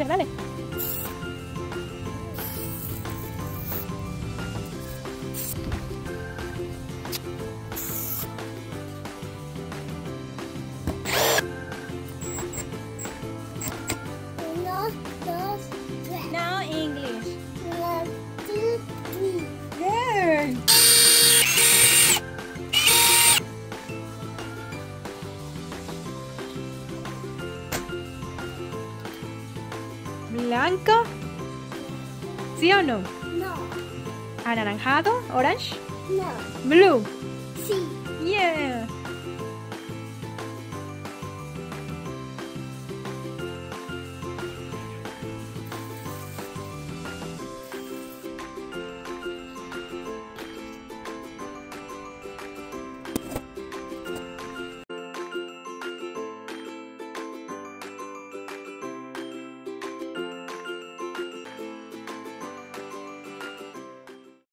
ver, dale. Uno, dos, tres. Now English. 1, 2, 3. Good. Blanco. ¿Sí o no? No, Anaranjado. Orange. no. Blue. Sí. Yeah.